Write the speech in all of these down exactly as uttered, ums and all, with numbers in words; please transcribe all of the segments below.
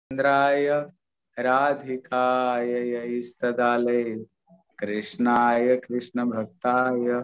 इंद्राय राधिकाय यैस्तदालये कृष्णाय कृष्ण भक्ताय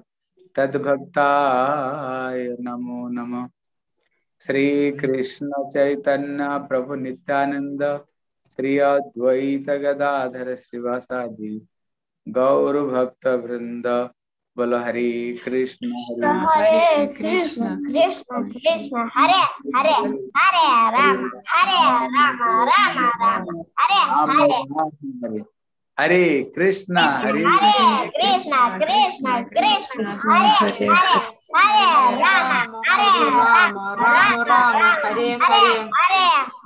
तद्भक्ताय नमो नमः। श्री कृष्ण चैतन्य प्रभु नित्यानंद श्री अद्वैत गदाधर श्रीवासादि गौर भक्त वृंद बोलो हरे कृष्ण हरे कृष्ण कृष्ण कृष्ण हरे हरे हरे राम हरे राम राम राम हरे हरे हरे कृष्ण हरे हरे कृष्ण कृष्ण कृष्ण हरे हरे हरे राम हरे Ram Ram Ram Hare Hare Hare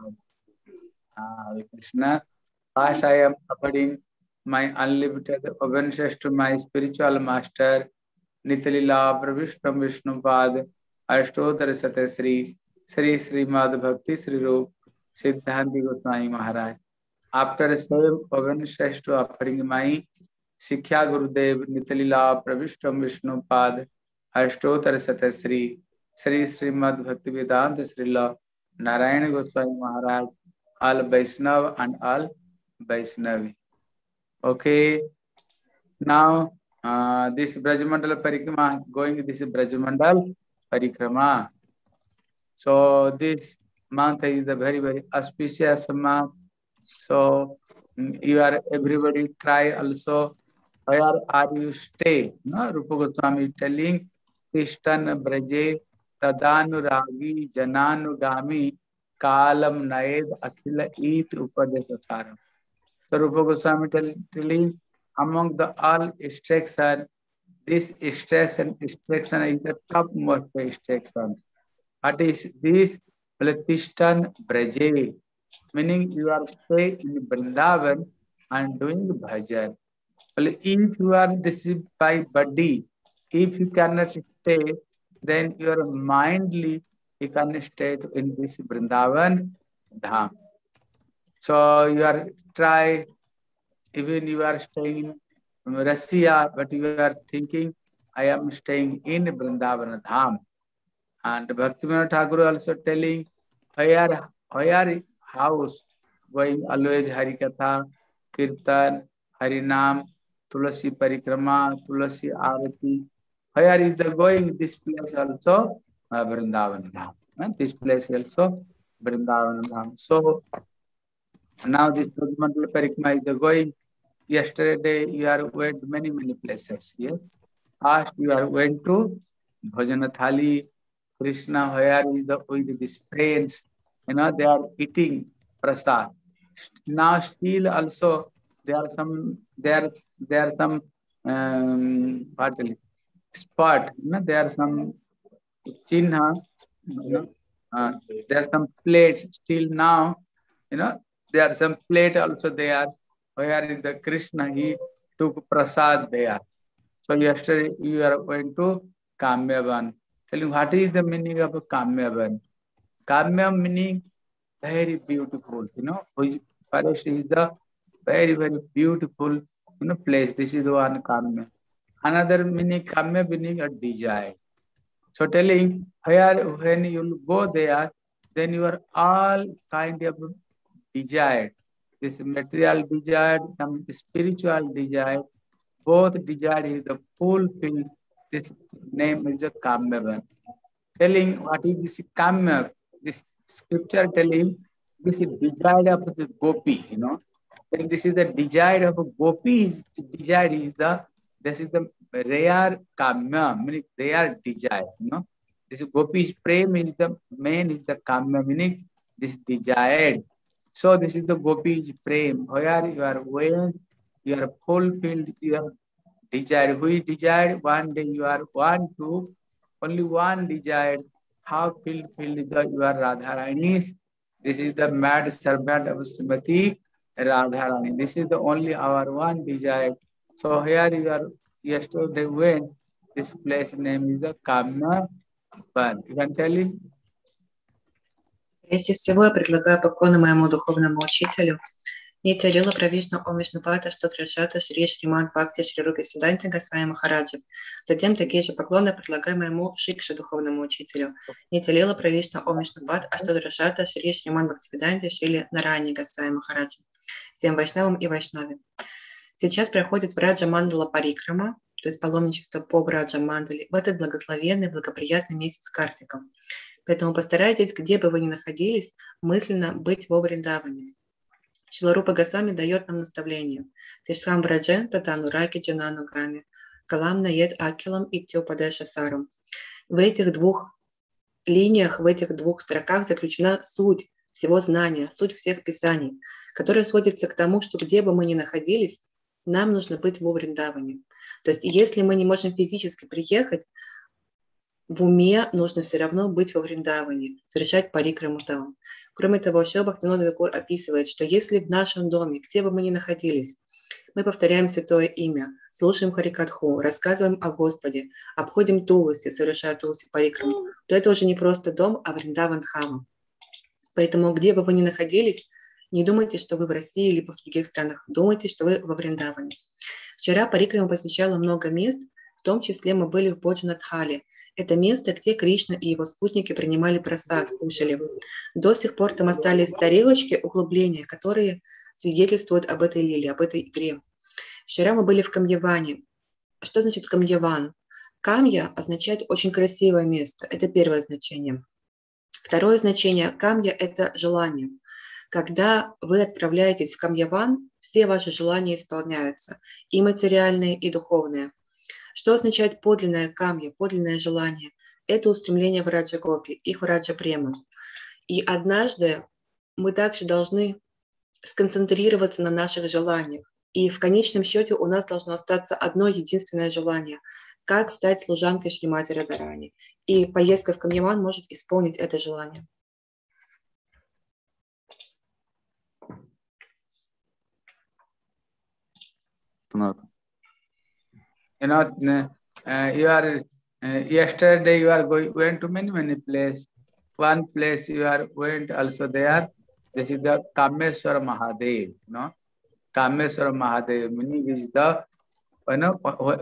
Hare Krishna. First, I am offering my unlimited obeisance to my spiritual master, Nityalila Pravishtam Vishnupad, Ashtotar Satasri, Sri Srimad Bhakti Sri Rup, Siddhanti Goswami Maharaj. After same obeisance to offering my Sikhya Gurudev, Nityalila Pravishtam Vishnupad, Ashtotar Satasri, Sri Srimad Bhakti Vedanta Srila Narayana Goswami Maharaj, all Vaishnav and all Vaishnavi. Okay, now uh, this Brajamandala Parikrama going. This is Brajamandal Parikrama. So this month is a very very auspicious month. So you are everybody try also. Where are you stay? No, Rupa Goswami telling Krishna Braje Tadanuragi Jananugami Kalam Naed Akhila Eat Upadesasaram. So Rupa Goswami telling among the all instruction, this instruction instruction is the topmost instruction. What is this? Tishtan Braje, meaning you are stay in Vrindavan and doing bhajan. If you are this by body, if you cannot stay, then your mindly you can stay in this Vrindavan Dham. So you are try, even you are staying in Russia, but you are thinking, I am staying in Vrindavan Dham. And Bhaktivinoda Thakur also telling, where, where house going always Harikatha, Kirtan, Harinam, Tulasi Parikrama, Tulasi Arati. Where is the going? This place also uh, Vrindavan Dham. And this place also Vrindavan Dham. So now this Brajamandala Parikrama is the going. Yesterday you are went many many places. Yes. First you are went to Bhajana Thali. Krishna, where is the with these friends? You know, they are eating prasad. Now still also there are some there there are some um, what spot. You know, there are some chinha. You know, uh, there are some plates still now. You know, there are some plate also there. Where is the Krishna? He took prasad there. So yesterday you are going to Kamyavan. Telling what is the meaning of Kamyavan? Kamya meaning very beautiful, you know, which forest is the very, very beautiful, you know, place. This is the one Kamya. Another meaning Kamya meaning a desire. So telling where when you go there, then you are all kind of desired. This material desire, some spiritual desire, both desire is the fulfilled. This name is a Kamyavan. Telling what is this Kamya, this scripture telling this is desire of the gopi, you know. And this is the desire of a gopi, is desire is the, this is the rare Kamya, meaning rare desire, you know. This gopi's prem is the main, is the Kamya, meaning this desired. So this is the gopi's prem, where you are when you are fulfilled your desire. Who is desired? One day you are one to only one desired. How fulfilled is the you are Radharani? This is the mad servant of Srimati Radharani. This is the only our one desired. So here you are yesterday when this place name is a Kamya Van. You can tell him? Прежде всего, я предлагаю поклоны моему духовному учителю Нитя Лила Правишна Ом Вишнупада Штотрашата Шри Шримад Бхакти Шри Рупи Сиданти Госвами Махараджи. Затем такие же поклоны предлагаем моему Шикше, духовному учителю. Нитя Лила Правишна Ом Вишнупада Штотрашата Шри Шримад Бхактивиданти Шри Нарани Госвами Махараджи. Всем вайшнавам и вайшнаве. Сейчас проходит Враджа Мандала Парикрама, то есть паломничество по Враджа Мандали, в этот благословенный, благоприятный месяц Картика. Поэтому постарайтесь, где бы вы ни находились, мысленно быть во Вриндаване. Шрила Рупа Госвами дает нам наставление. Тишхам Враджен Татану Раки Джанану Гами, Калам Наед Акилам и Птиопадеша Сарум. В этих двух линиях, в этих двух строках заключена суть всего знания, суть всех писаний, которая сводится к тому, что где бы мы ни находились, нам нужно быть во Вриндаване. То есть если мы не можем физически приехать, в уме нужно все равно быть во Вриндаване, совершать парикраму там. Кроме того, Шрила Бхактивинода Тхакур описывает, что если в нашем доме, где бы мы ни находились, мы повторяем святое имя, слушаем Харикатху, рассказываем о Господе, обходим Туласи, совершая Туласи парикраму, то это уже не просто дом, а Вриндаван Хама. Поэтому где бы вы ни находились, не думайте, что вы в России или в других странах, думайте, что вы во Вриндаване. Вчера парикрама посещала много мест, в том числе мы были в Боджанатхале. Это место, где Кришна и его спутники принимали прасад, кушали. До сих пор там остались тарелочки, углубления, которые свидетельствуют об этой лиле, об этой игре. Вчера мы были в Камьяване. Что значит Камьяван? Камья означает очень красивое место. Это первое значение. Второе значение камья – это желание. Когда вы отправляетесь в Камьяван, все ваши желания исполняются, и материальные, и духовные. Что означает подлинное камья, подлинное желание? Это устремление в Раджа Гопи, их в Раджа Прему. И однажды мы также должны сконцентрироваться на наших желаниях. И в конечном счете у нас должно остаться одно единственное желание – как стать служанкой Шримати Радхарани. И поездка в Камьяван может исполнить это желание. You know, uh, you are uh, yesterday you are going went to many many places. One place you are went also there. This is the Kameswara Mahadev. You know, Kameswara Mahadev meaning is the you know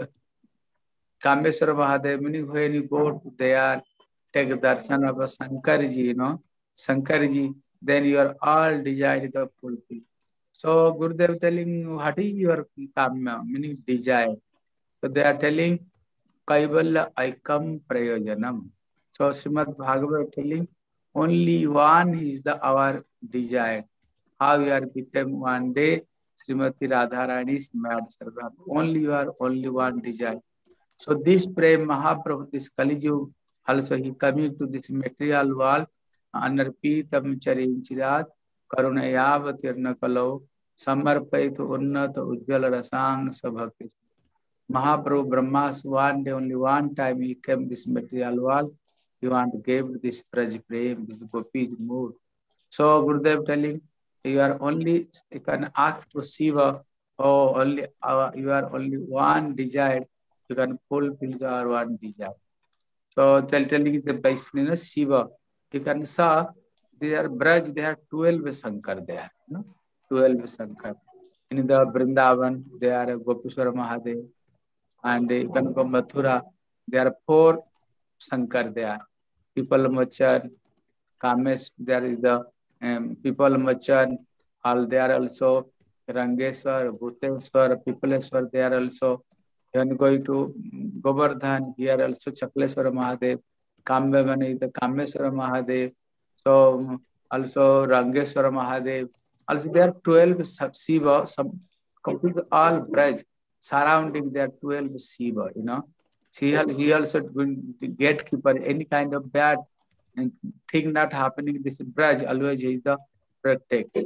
Kameswara Mahadev meaning when you go to there, take darshan of Shankarji. You know, Shankarji, then your all desire the fulfill. So Gurudev telling what is your kamya meaning desire. So they are telling Kaivalya Aikam Prayojanam. So Srimad Bhagavatam telling only one is the our desire. How you are become one day Srimati Radharani's mad servant. Only you are only one desire. So this Prem Mahaprabhu, this Kali Yuga, also he coming to this material world, Anarpitam Charinchirat, Karunayavatirna Kalau, Samarpait Unnat Ujjala Rasang Sabhakti. Mahaprabhu Brahmas one day, only one time he came this material world. He want to give this Braj Prem, this Gopi's mood. So Gurudev telling, you are only, you can ask to Shiva, oh, only uh, you are only one desire, you can fulfill your one desire. So tell telling the Vaishnava Shiva, you can saw there Braj, there are twelve Shankar there, no? twelve Shankar. In the Vrindavan, there are Gopishwara Mahadev. And you can go Mathura, there are four Shankar there. People Machan, Kamesh, there is the um, People Machan, all there also, Rangeshwar, Bhuteshwar, Pipaleshwar, there also. Then going to Govardhan, here also Chakleshwara Mahadev, Kambhavani, the Kameshwara Mahadev. So also Rangeshwara Mahadev. Also there are twelve Shiva, some complete all Braj. Surrounding there twelve Shiva, you know. He, he also the gatekeeper, any kind of bad thing not happening, this Braj always is the protector.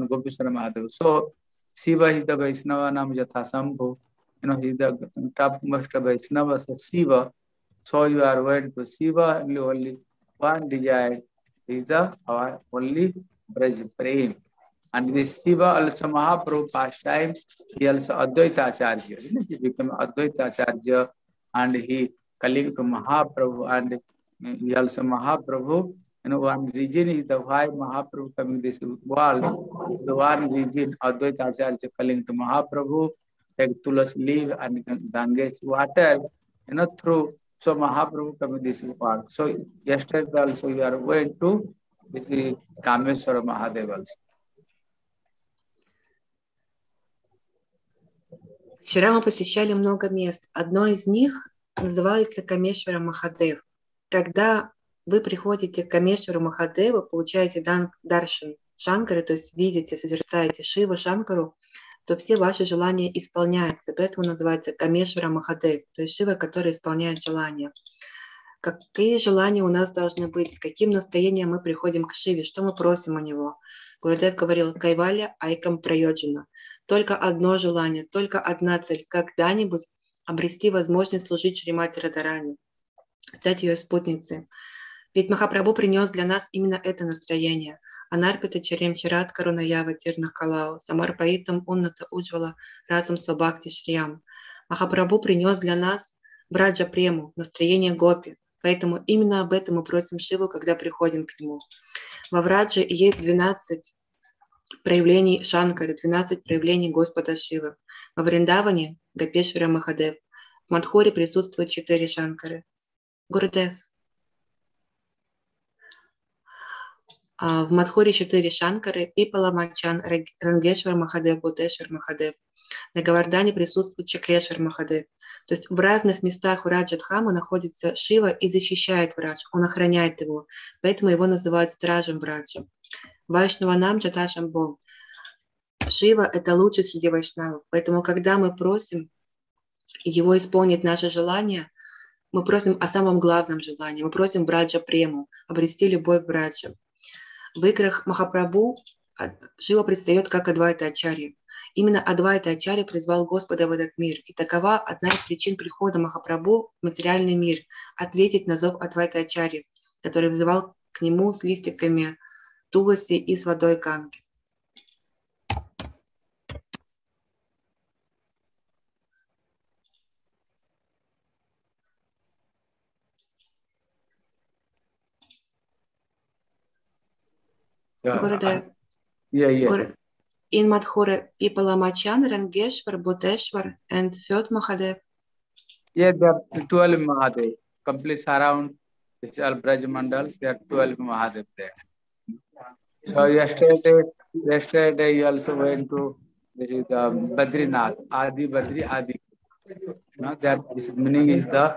So Shiva is the Vaishnava Nam Jathasambhu, you know, he's the topmost Vaishnava, so Shiva. So you are went to Shiva, only, only one desire is the our only Braj Prem. And this Shiva also Mahaprabhu past time, he also Advaita Acharya. He became Advaita Acharya and he calling to Mahaprabhu and he also Mahaprabhu You know, one reason is the why Mahaprabhu coming this world is the one reason Advaita Acharya calling to Mahaprabhu, take Tulasi leaf and Ganges water, you know, through. So Mahaprabhu coming this world. So yesterday also we are going to this is Kameshwara Mahadev also. Вчера мы посещали много мест. Одно из них называется Камешвара Махадев. Когда вы приходите к Камешвару Махадеву, получаете дан, даршан Шанкары, то есть видите, созерцаете Шиву Шанкару, то все ваши желания исполняются. Поэтому называется Камешвара Махадев, то есть Шива, который исполняет желания. Какие желания у нас должны быть, с каким настроением мы приходим к Шиве, что мы просим у него. Гурудев говорил: Кайваля Айкам Прайоджана. Только одно желание, только одна цель, когда-нибудь обрести возможность служить Шримати Радхарани, стать ее спутницей. Ведь Махапрабху принес для нас именно это настроение. Анарпита Чарем Чарат Карунаява Тирнах Калау, Самарпаитам Унната Уджвала Разом Свабхакти Шриям. Махапрабху принес для нас Браджа Прему, настроение гопи. Поэтому именно об этом мы просим Шиву, когда приходим к нему. Во Врадже есть двенадцать проявлений Шанкары, двенадцать проявлений Господа Шивы. Во Вриндаване — Гопешвара Махадев. В Мадхуре присутствуют четыре Шанкары. Гурудев. В Мадхуре четыре Шанкары: Пипала Мачан, Рангешвар Махадев, Будешвар Махадев. На Гавардане присутствует Чаклешвар Махадев. То есть в разных местах Враджа-дхамы находится Шива и защищает Врадж, он охраняет его. Поэтому его называют стражем Враджа. Вайшнаванам Джаташамбом. Шива — это лучший среди вайшнавов. Поэтому, когда мы просим его исполнить наше желание, мы просим о самом главном желании. Мы просим Враджа Прему, обрести любовь Враджа. В играх Махапрабху Шива предстает как Адвайта Ачарья. Именно Адвайта Ачарья призвал Господа в этот мир. И такова одна из причин прихода Махапрабху в материальный мир — ответить на зов Адвайта Ачарьи, который взывал к нему с листиками Туласи и с водой Ганги. Yeah. Гурудев. Yeah, yeah. Gur- In Madhura, Pipala Machan, Rangeshwar, Budeshwar, and Fyod Mahadev. Yeah, there are twelve Mahadev. Complete around this all Braj Mandal, there are twelve Mahadev there. So yesterday, yesterday you also went to this is the Badrinath, Adi Badri Adi. You know, that this meaning is the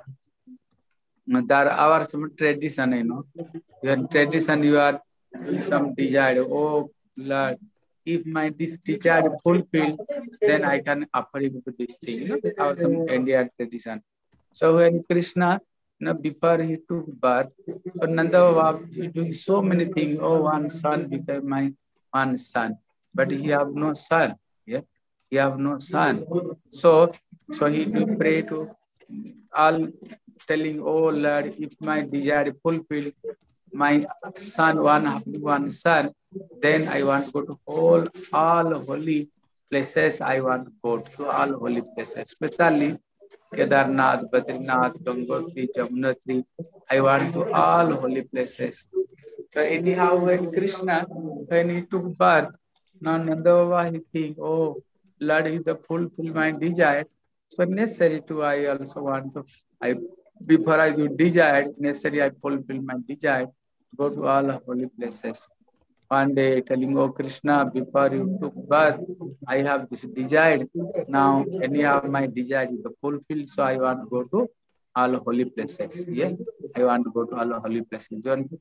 there our some tradition, you know. Your tradition you are some desire. Oh Lord, if my this desire fulfilled, then I can offer you this thing. You know, our some Indian tradition. So when Krishna, you know, before he took birth, so Nanda was doing so many things. Oh, one son became my one son, but he have no son. Yeah, he have no son. So, so he do pray to all, telling, oh Lord, if my desire fulfilled, my son, one one son, then I want to go to all all holy places. I want to go to all holy places, especially Kedarnath, Badrinath, Gangotri, Jamunotri. I want to all holy places. So anyhow, when Krishna, when he took birth, now Nanda he think, oh Lord, he the fulfill my desire. So necessary to I also want to. I before I do desire, necessary I fulfill my desire. Go to all holy places. One day telling, oh Krishna, before you took birth, I have this desire. Now anyhow my desire is fulfilled, so I want to go to all holy places. Yeah, I want to go to all holy places.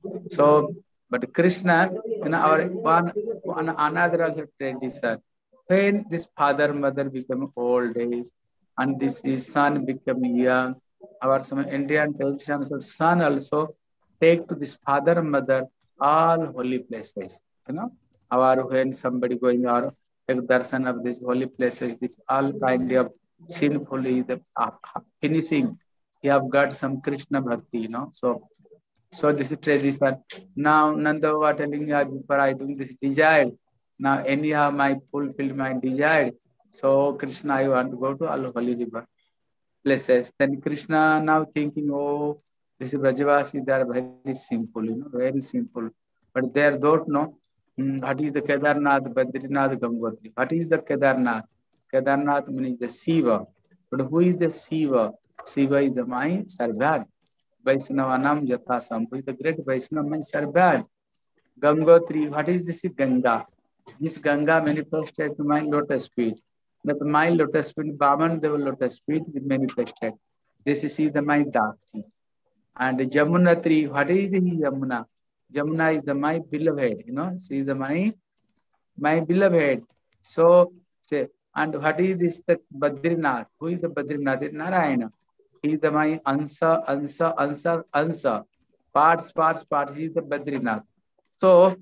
So, but Krishna, you know, our one, one another also tradition. When this father, mother become old age, and this is son become young, our some Indian tradition, so son also take to this father, mother, all holy places. You know, our when somebody going or take darshan of these holy places, this all kind of sinfully the uh, finishing. You have got some Krishna bhakti, you know. So, so this is tradition. Now Nanda was telling me before I doing this desire. Now anyhow my fulfill my desire. So Krishna, I want to go to all holy river places. Then Krishna now thinking, oh This is Brajavasi, they are very simple, you know, very simple. But they don't know mm, what is the Kedarnath, Badrinath, Gangotri. What is the Kedarnath? Kedarnath means the Shiva. But who is the Shiva? Shiva is the my servant. Vaishnavanam Jatasam. Who is the great Vaishnava, my servant? Gangotri, what is this Ganga? This Ganga manifested to my lotus feet. But my lotus feet, Baman, the lotus feet manifested. This is the my Daksi. And Jamuna tree, what is the Jamuna? Jamuna is the my beloved, you know, she is the my my beloved. So say, and what is this the Badrinath? Who is the Badrinath? It's Narayana. He is the my Ansa, Ansa, Ansa, Ansa. Parts, parts, parts. He is the Badrinath. So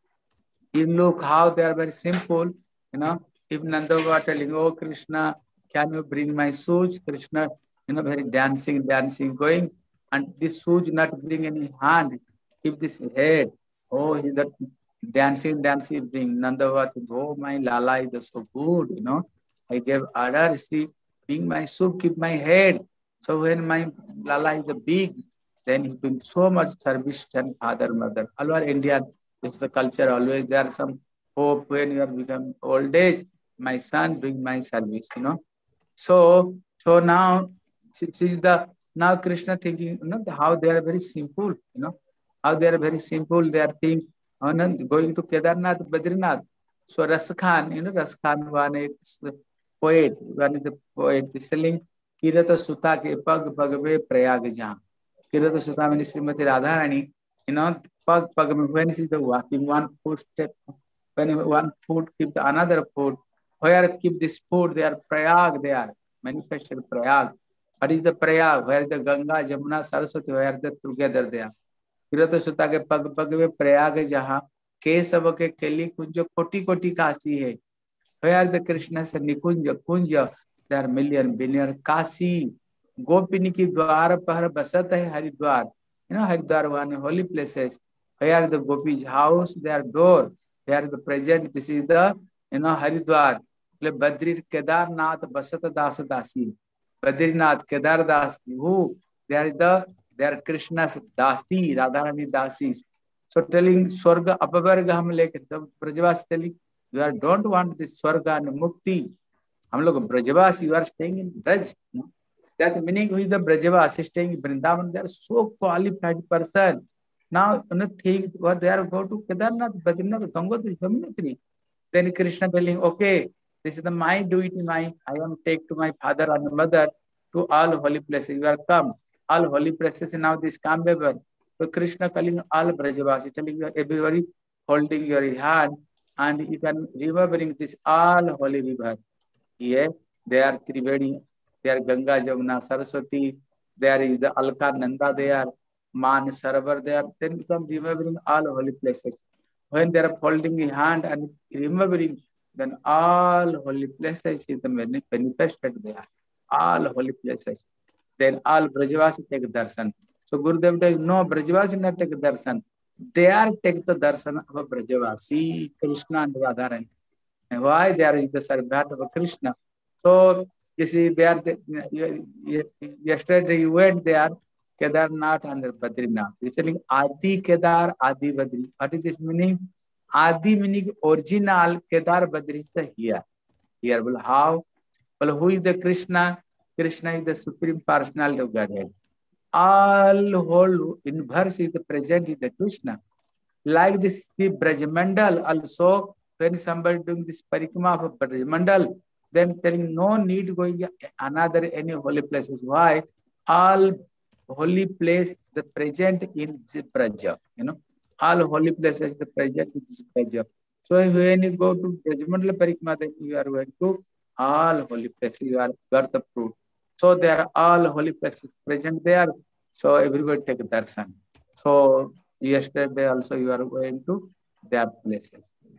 you look how they are very simple, you know. If Nandava telling, oh Krishna, can you bring my shoes? Krishna, you know, very dancing, dancing, going. And this shoes not bring any hand. Keep this head. Oh, he that dancing, dancing, bring Nandava. Oh, my Lala is so good, you know. I gave order, see, bring my soup, keep my head. So when my Lala is the big, then he brings so much service and father, mother. All are Indian. This is the culture. Always there are some hope when you are become old age. My son bring my service, you know. So, so now, see, see the now Krishna thinking, you know, how they are very simple, you know, how they are very simple. They are thinking, Anand, going to Kedarnath, Badrinath. So Ras Khan, you know, Ras Khan one is poet, one is the poet, selling Kirata Sutta ke pag pagve prayag jam. Kirata Sutta means Srimati Radharani, you know, pag pag when is the walking one footstep, when one foot keep the another foot, where keep this foot, they are prayag, they are manifested prayag. What is the Prayag? Where the Ganga, Jamuna, Saraswati, where they together there. Kirata Sutta ke pag pag ve Prayag jaha Kesava ke Keli Kunja koti koti Kasi hai. Where the Krishna se Nikunja Kunja, there are million billion Kasi. Gopini ki dwar par basat hai Haridwar. You know Haridwar one holy places. Where the Gopi's house, their door, they are the present. This is the you know Haridwar. Badri Kedarnath Basata Das Dasi. Badrinath, Kedar Das, who they are the they are Krishna's Dasi, Radharani Dasis. So telling Swarga Apavarga hum leke, so Brajavasi telling you are don't want this Swarga and Mukti. Hum log Brajavasi, you are staying in Braj. That meaning who is the Brajavasi staying in Vrindavan, they are so qualified person. Now you know, think what they are go to Kedarnath, Badrinath, Gangotri, Yamunotri. Then Krishna telling, okay. This is the my duty, my I am take to my father and mother to all holy places. You are come. All holy places now this Kambhavar. So Krishna calling all Brajavasi, telling you everybody holding your hand and you can remembering this all holy river. Here they are Trivedi, they are Ganga, Jamuna, Saraswati, there is the Alka Nanda, they are Man Sarovar, they are then become remembering all holy places. When they are holding a hand and remembering, then all holy places is the manifested there. All holy places. Then all Brajavasi take darshan. So Gurudev says, no, Brajavasi not take darshan. They are take the darshan of Brajavasi, Krishna and Radharani. And why they are in the servant of Krishna? So you see, they are the, yesterday you went there, Kedarnath and Badrinath. It's saying Adi Kedar, Adi Badri. What is this meaning? Adi meaning original, Kedar Badri is the here. Here, well, how? Well, who is the Krishna? Krishna is the Supreme Personality of Godhead. All whole inverse is the present is the Krishna. Like this, the Brajamandal also, when somebody doing this Parikrama of Brajamandal, then telling no need going another any holy places. Why? All holy place, the present in Braja, you know. All holy places, the present is Braja. So when you go to Brajamandala Parikrama, then you are going to all holy places, you are got the fruit. So there are all holy places present there. So everybody take darshan. So yesterday also you are going to their places.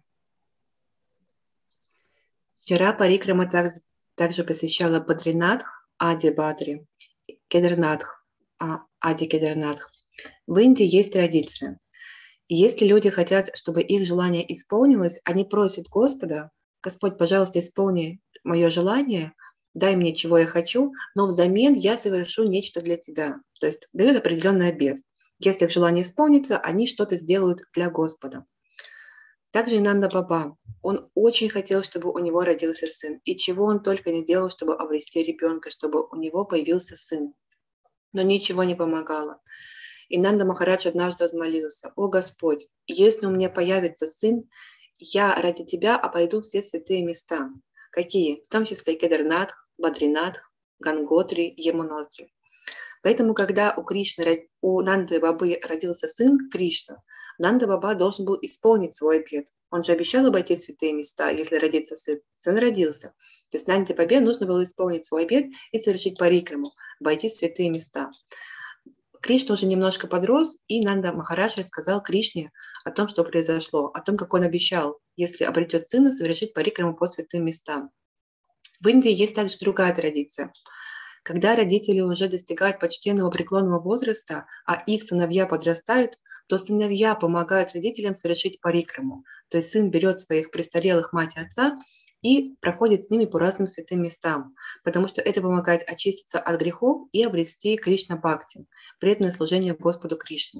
Вчера Парикрама также, также посещала Бадринатх, Ади Бадри, Кедарнатх, Ади Кедарнатх. В Индии есть традиция. Если люди хотят, чтобы их желание исполнилось, они просят Господа: Господь, пожалуйста, исполни мое желание, дай мне, чего я хочу, но взамен я совершу нечто для тебя. То есть дает определенный обет. Если их желание исполнится, они что-то сделают для Господа. Также и Нанда Баба. Он очень хотел, чтобы у него родился сын. И чего он только не делал, чтобы обрести ребенка, чтобы у него появился сын. Но ничего не помогало. И Нанда Махарадж однажды взмолился: «О Господь, если у меня появится сын, я ради Тебя обойду все святые места». Какие? В том числе Кедарнатх, Бадринатх, Ганготри, Ямунотри. Поэтому, когда у Кришны, у Нанды Бабы родился сын Кришна, Нанда Баба должен был исполнить свой обет. Он же обещал обойти святые места, если родится сын. Сын родился. То есть Нанде Бабе нужно было исполнить свой обет и совершить парикраму, обойти святые места. Кришна уже немножко подрос, и Нанда Махарадж рассказал Кришне о том, что произошло, о том, как он обещал, если обретет сына, совершить парикраму по святым местам. В Индии есть также другая традиция. Когда родители уже достигают почтенного преклонного возраста, а их сыновья подрастают, то сыновья помогают родителям совершить парикраму. То есть сын берет своих престарелых мать и отца и проходит с ними по разным святым местам, потому что это помогает очиститься от грехов и обрести Кришна-бхакти, преданное служение Господу Кришне.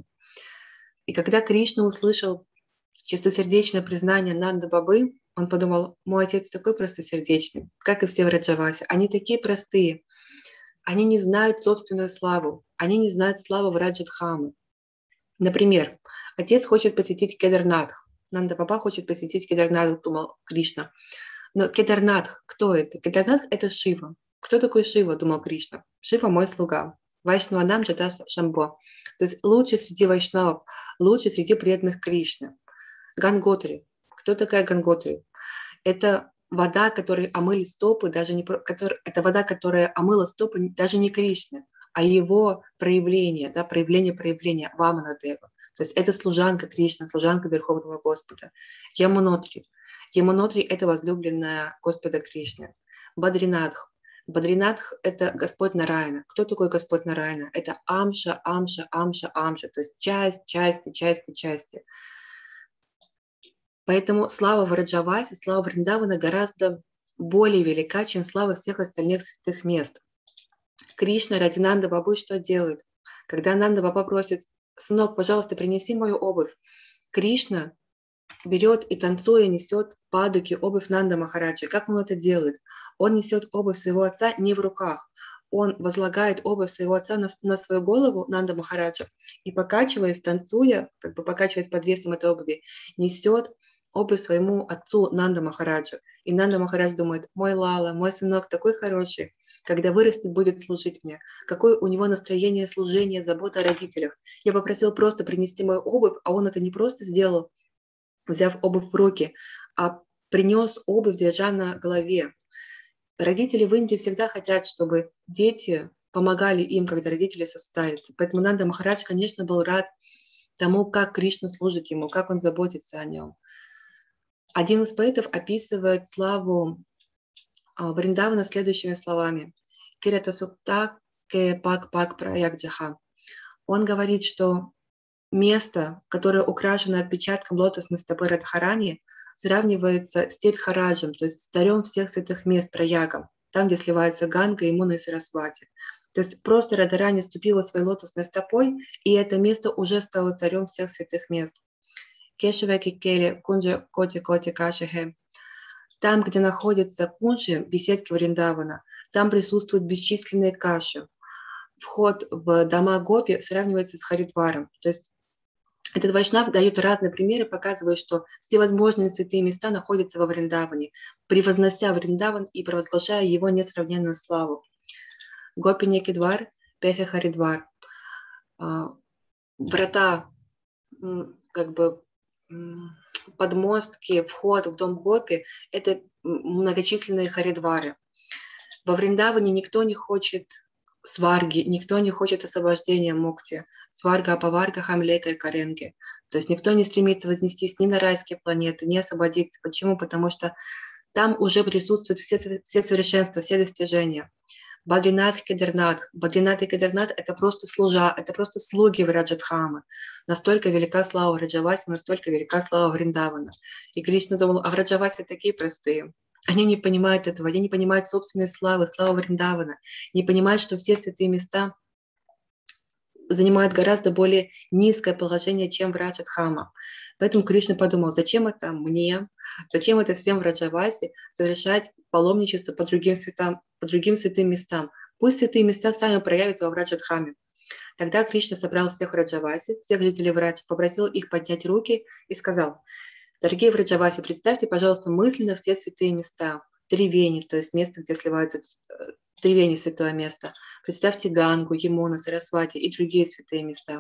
И когда Кришна услышал чистосердечное признание Нанды Бабы, он подумал: мой отец такой простосердечный, как и все в Раджавасе. Они такие простые. Они не знают собственную славу. Они не знают славу Враджадхамы. Например, отец хочет посетить Кедарнатх. Нанда Баба хочет посетить Кедарнатх, думал Кришна. Но Кедарнатх, кто это? Кедарнатх — это Шива. Кто такой Шива, думал Кришна? Шива — мой слуга. Вайшнаванам Джата Шамбо. То есть лучший среди вайшнавов, лучший среди преданных Кришны. Ганготри. Кто такая Ганготри? Это вода, которой омыли стопы, даже не, который, это вода, которая омыла стопы даже не Кришны, а его проявление, да, проявление проявления Ваманадева. То есть это служанка Кришны, служанка Верховного Господа. Ямунотри. Ямунотри — это возлюбленная Господа Кришны. Бадринатх. Бадринатх — это Господь Нараяна. Кто такой Господь Нараяна? Это Амша, Амша, Амша, Амша. То есть часть, части, части, части. Поэтому слава Враджаваси, слава Вриндавана гораздо более велика, чем слава всех остальных святых мест. Кришна ради Нанды Бабы что делает? Когда Нанда Баба просит: сынок, пожалуйста, принеси мою обувь, Кришна берет и танцуя несет падуки, обувь Нанда Махараджа. Как он это делает? Он несет обувь своего отца не в руках. Он возлагает обувь своего отца на, на свою голову, Нанда Махараджа, и покачиваясь, танцуя, как бы покачиваясь под весом этой обуви, несет обувь своему отцу Нанда Махараджу. И Нанда Махарадж думает: мой Лала, мой сынок такой хороший, когда вырастет, будет служить мне. Какое у него настроение служения, забота о родителях. Я попросил просто принести мою обувь, а он это не просто сделал, взяв обувь в руки, а принес обувь, держа на голове. Родители в Индии всегда хотят, чтобы дети помогали им, когда родители состарятся. Поэтому Нанда Махарадж, конечно, был рад тому, как Кришна служит ему, как он заботится о нем. Один из поэтов описывает славу Вриндавана следующими словами. Кирата сукта ке пак пак праяк джаха. Он говорит, что место, которое украшено отпечатком лотосной стопы Радхарани, сравнивается с Тиртхараджем, то есть с царем всех святых мест Праягом, там, где сливается Ганга, Ямуна и Сарасвати. То есть просто Радхарани ступила своей лотосной стопой, и это место уже стало царем всех святых мест. Кешева кикели кунджа коти коти кашихе. Там, где находятся кунджи, беседки Вриндавана, там присутствуют бесчисленные каши. Вход в дома Гопи сравнивается с Харидваром. То есть этот вайшнав дает разные примеры, показывая, что всевозможные святые места находятся во Вриндаване, превознося Вриндаван и провозглашая его несравненную славу. Гопи Некидвар, Пехе Харидвар. Врата, как бы подмостки, вход в дом Гопи — это многочисленные Харидвары. Во Вриндаване никто не хочет сварги, никто не хочет освобождения мукти. Сварга, апаварга, хамлека и каренги. То есть никто не стремится вознестись ни на райские планеты, ни освободиться. Почему? Потому что там уже присутствуют все, все совершенства, все достижения. Бадринатх, Кедарнатх. Бадринатх и Кедарнатх — это просто служа, это просто слуги Враджадхамы. Настолько велика слава Враджаваси, настолько велика слава Вриндавана. И Кришна думал: а Враджаваси такие простые. Они не понимают этого, они не понимают собственной славы, славы Вриндавана, не понимают, что все святые места занимают гораздо более низкое положение, чем Враджадхама. Поэтому Кришна подумал, зачем это мне, зачем это всем в Раджавасе совершать паломничество по другим, святам, по другим святым местам. Пусть святые места сами проявятся во Враджадхаме. Тогда Кришна собрал всех в Раджавасе, всех жителей Враджа, попросил их поднять руки и сказал: дорогие Враджаваси, представьте, пожалуйста, мысленно все святые места. Тривени, то есть место, где сливаются Тривени, святое место. Представьте Гангу, Ямуна, Сарасвати и другие святые места.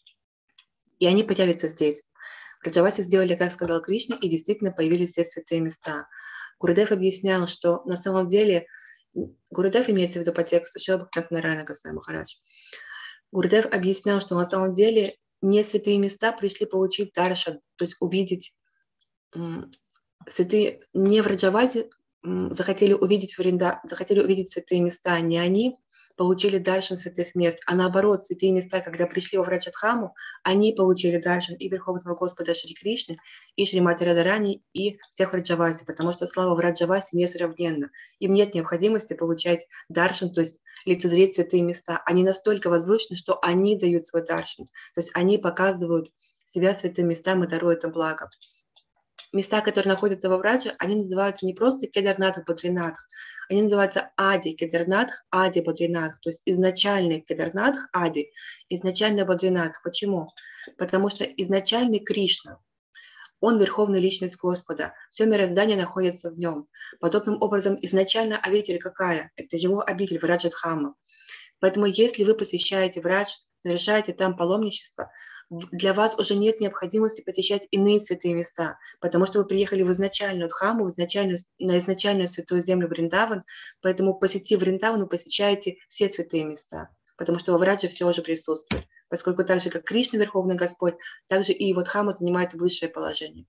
И они появятся здесь. Враджаваси сделали, как сказал Кришна, и действительно появились все святые места. Гурудев объяснял, что на самом деле, Гурудев имеется в виду по тексту Шрила Бхактивинода Нараяна Госвами Махарадж. Гурудев объяснял, что на самом деле не святые места пришли получить даршан, то есть увидеть м, святые, не в Раджавасе м, захотели увидеть Вринда, захотели увидеть святые места, не они получили даршан святых мест, а наоборот, святые места, когда пришли во Враджадхаму, они получили даршан и Верховного Господа Шри Кришны, и Шримати Радарани, и всех Враджаваси, потому что слава Враджаваси несравненна. Им нет необходимости получать даршан, то есть лицезреть святые места. Они настолько возвышены, что они дают свой даршан, то есть они показывают себя святым местам и даруют им благо. Места, которые находятся во Врадже, они называются не просто Кедарнатх и Бадринатх, они называются Ади Кедарнатх, Ади Бадринатх, то есть изначальный Кедарнатх, Ади, изначальный Бадринатх. Почему? Потому что изначальный Кришна, он верховная личность Господа, все мироздание находится в нем. Подобным образом, изначально обитель какая? Это его обитель Враджадхама. Поэтому, если вы посещаете Врадж, совершаете там паломничество, для вас уже нет необходимости посещать иные святые места, потому что вы приехали в изначальную Дхаму, в изначальную, на изначальную святую землю Вриндаван, поэтому, посетив Вриндаван, вы посещаете все святые места, потому что во Врадже все уже присутствует, поскольку так же, как Кришна, Верховный Господь, так же и его Дхама занимает высшее положение.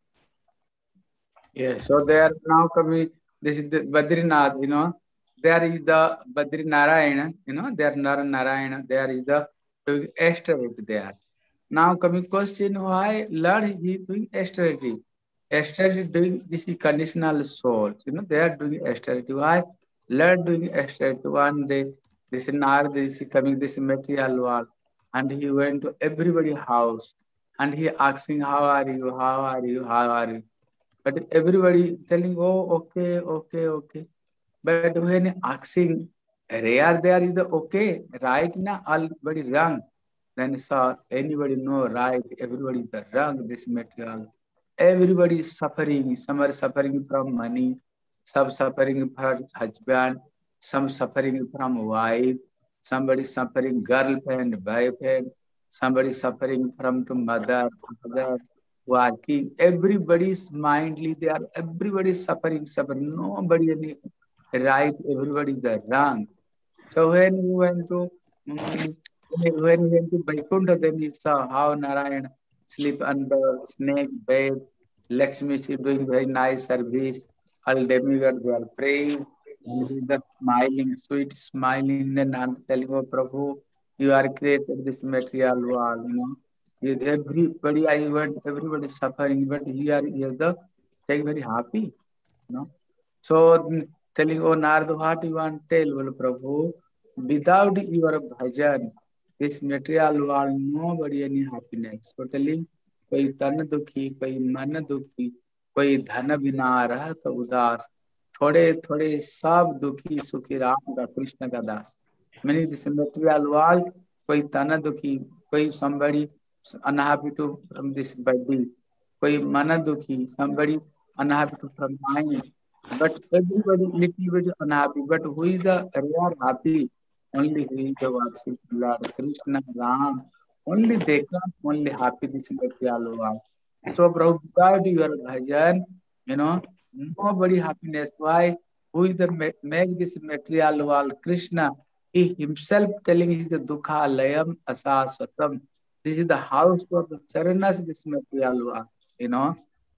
Yeah, so there now coming, this is the Badrinath, you know, there is the Badrinarayana, you know, there Nara Narayana, there is the doing austerity there. Now coming question, why Lord is doing austerity? Austerity doing this is conditional souls, you know, they are doing austerity. Why Lord doing austerity? One day, this is Narad, this is coming, this material world, and he went to everybody's house, and he asking, how are you, how are you, how are you? But everybody telling, oh, okay, okay, okay. But when asking, rare there is the okay, right now, everybody wrong. Then saw anybody know right, everybody is the wrong, this material. Everybody is suffering. Some are suffering from money, some suffering from husband, some suffering from wife, somebody suffering girlfriend, boyfriend, somebody suffering from to mother, father, working. Everybody's mindly, they are everybody suffering, suffering. Nobody any right, everybody is the wrong. So when we went to um, when we went to Vaikuntha, then we saw how Narayana sleep under snake bed. Lakshmi is doing very nice service. All demigods were praying. And he is smiling, sweet smiling, and I'm telling, oh Prabhu, you are created this material world, you know. With everybody, I went, everybody suffering, but here he is the staying very happy, you know. So telling, oh Narad, what you want to tell, well, Prabhu, without your bhajan, this material world, nobody any happiness. So telling, कोई तन दुखी, कोई मन दुखी, कोई धन बिना रहत उदास, थोड़े थोड़े सब दुखी सुखी राम का कृष्ण का दास. Many this material world, कोई तन दुखी, कोई somebody unhappy to from this body, कोई मन दुखी, somebody unhappy to from mind. But everybody little bit unhappy. But who is a real happy? Only who is the worship Lord Krishna, Ram. Only they can only happy this material world. So, Prabhu, without your bhajan, you know, nobody happiness. Why? Who is the make this material world? Krishna. He himself telling is the dukha layam asaswatam. This is the house for the charanas, this material world. You know,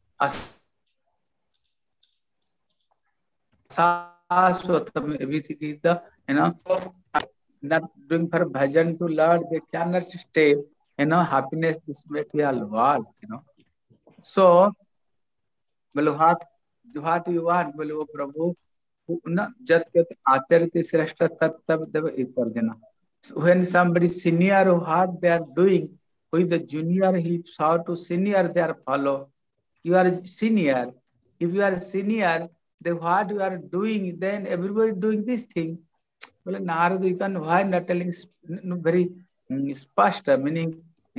as Saswatam, everything is the, you know, not doing for bhajan to Lord, they cannot stay, you know, happiness, this material world, you know. So, well, what what you want, बोले वो प्रभु न जत कत आचरते श्रेष्ठ तत् तब देव इतर्जना. When somebody senior what they are doing, with the junior he saw to senior they are follow. You are senior. If you are senior, then what you are doing, then everybody doing this thing. Well, Narada, you can why not telling very spashta, meaning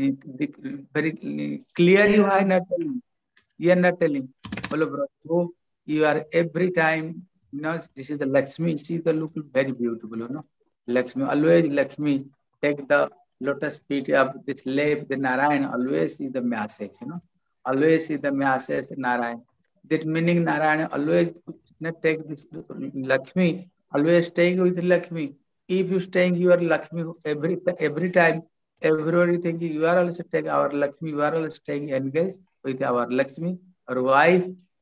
very clearly why not telling. You are not telling. Well, bro, you are every time, you know, this is the Lakshmi. She the look very beautiful, you know. Lakshmi, always Lakshmi, take the lotus feet of this lap, the Narayan always is the message, you know. Always is the message Narayan. That meaning Narayan always not take this Lakshmi, always staying with Lakshmi. If you staying your Lakshmi every every time, everybody thinking you are also taking our Lakshmi, you are also staying engaged with our Lakshmi, our wife.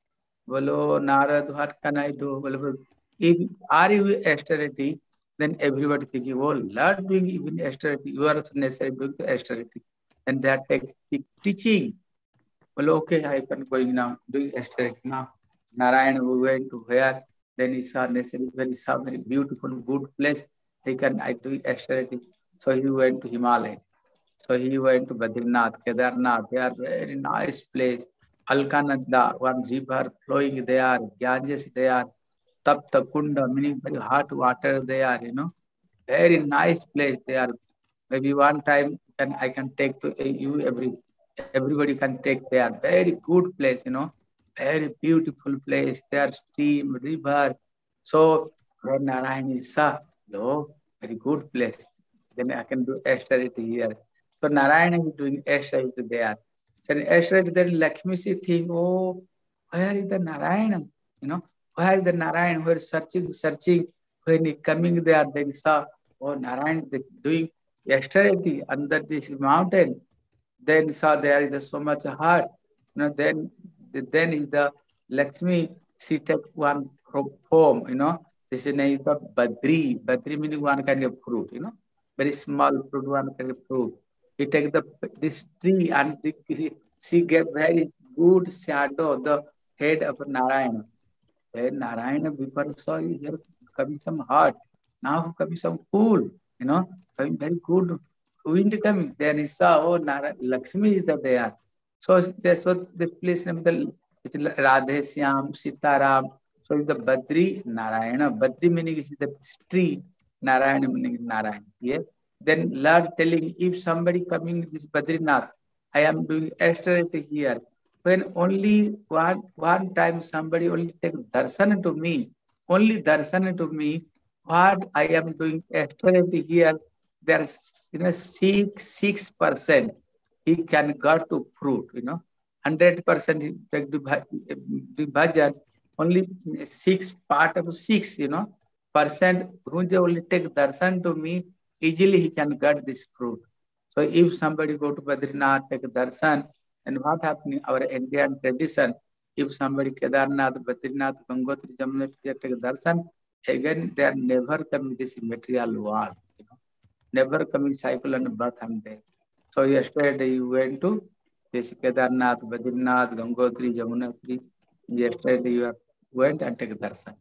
Bolo Narad, what can I do? Bolo, if are you austerity, then everybody thinking, oh, Lord doing even austerity, you are also necessary doing the austerity. And that take teaching. Well, okay, I can going now, doing austerity now. Narayan we went to where, then he saw necessary, when he saw very beautiful, good place, he can I do austerity. So he went to Himalaya. So he went to Badrinath, Kedarnath, they are very nice place. Alkananda, one river flowing there, Ganges there, Tapta Kunda, meaning very hot water there, you know. Very nice place there. Maybe one time can I can take to you every everybody can take there. Very good place, you know. Very beautiful place. There stream, river. So when Narayan is saw, no, very good place. Then I can do austerity here. So Narayana is doing austerity there. So in austerity then Lakshmi see think, oh, where is the Narayana? You know, where is the Narayana? Where searching, searching, when he coming there, then saw, oh, Narayana is doing austerity under this mountain. Then saw there is so much heart. You know, then then is the Lakshmi, she take one form, you know. This is named the Badri. Badri meaning one kind of fruit, you know. Very small fruit, one kind of fruit. He take the this tree and she, she gave very good shadow the head of Narayana. Then Narayana people saw here coming some heart. Now coming some cool, you know, coming very good wind coming. Then he saw, oh, Narayana, Lakshmi is there. So that's what the place name the Radhe Syam, Sitaram. So the Badri Narayana. Badri meaning is the tree. Narayana meaning Narayana. Yeah. Then Lord telling if somebody coming this Badrinath, I am doing austerity here. When only one one time somebody only take darshan to me, only darshan to me, what I am doing austerity here, there's you know six six percent he can got to fruit, you know, hundred percent he take to bhajan, only six part of six, you know, percent who they only take darshan to me, easily he can get this fruit. So if somebody go to Badrinath, take darshan, and what happening, our Indian tradition, if somebody Kedarnath, Badrinath, Gangotri, Jamuna, take darshan, again they are never coming this material world, you know, never coming cycle and birth and death. So yesterday you went to this Kedarnath, Badrinath, Gangotri, Jamunatri. Yesterday you are, went and take darshan.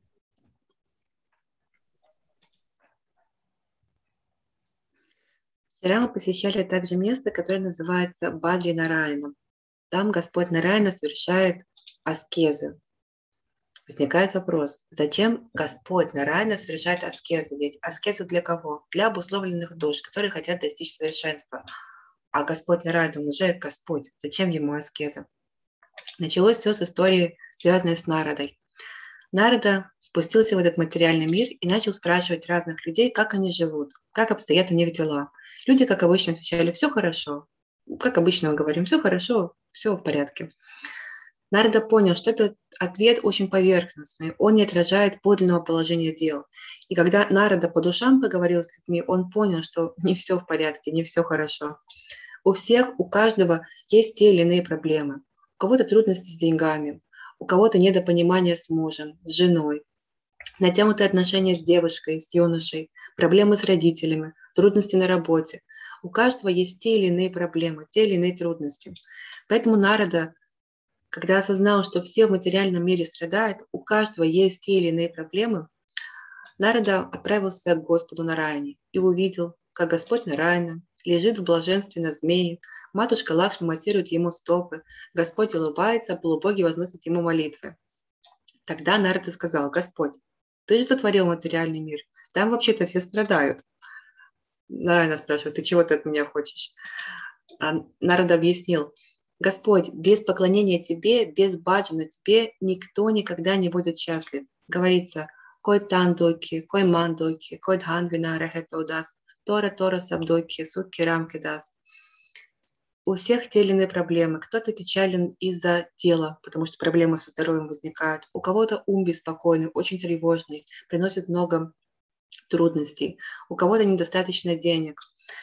Вчера мы посещали также место, которое называется Бадри Нараяна. Там Господь Нараяна совершает аскезы. Возникает вопрос, зачем Господь Нараяна совершает аскезы? Ведь аскезы для кого? Для обусловленных душ, которые хотят достичь совершенства. А Господь Нараяна, он уже Господь. Зачем ему аскезы? Началось все с истории, связанной с Нарадой. Нарада спустился в этот материальный мир и начал спрашивать разных людей, как они живут, как обстоят у них дела. Люди, как обычно, отвечали, все хорошо. Как обычно мы говорим, все хорошо, все в порядке. Нарада понял, что этот ответ очень поверхностный, он не отражает подлинного положения дел. И когда Нарада по душам поговорил с людьми, он понял, что не все в порядке, не все хорошо. У всех, у каждого есть те или иные проблемы. У кого-то трудности с деньгами, у кого-то недопонимание с мужем, с женой, натянутые отношения с девушкой, с юношей, проблемы с родителями, трудности на работе. У каждого есть те или иные проблемы, те или иные трудности. Поэтому Нарада когда осознал, что все в материальном мире страдают, у каждого есть те или иные проблемы, Нарада отправился к Господу Нараяне и увидел, как Господь Нараяна лежит в блаженстве на змее, матушка Лакшми массирует ему стопы, Господь улыбается, а полубоги возносят ему молитвы. Тогда Нарада сказал: «Господь, ты же сотворил материальный мир, там вообще-то все страдают». Нараяна спрашивает: «Ты чего ты от меня хочешь?» А Нарада объяснил: «Господь, без поклонения Тебе, без баджана Тебе никто никогда не будет счастлив». Говорится: «Кой тандоки, кой мандоки, кой дхангвина рахета удас, тора тора сабдоки, сутки рамки дас». У всех те или иные проблемы. Кто-то печален из-за тела, потому что проблемы со здоровьем возникают. У кого-то ум беспокойный, очень тревожный, приносит много трудностей. У кого-то недостаточно денег.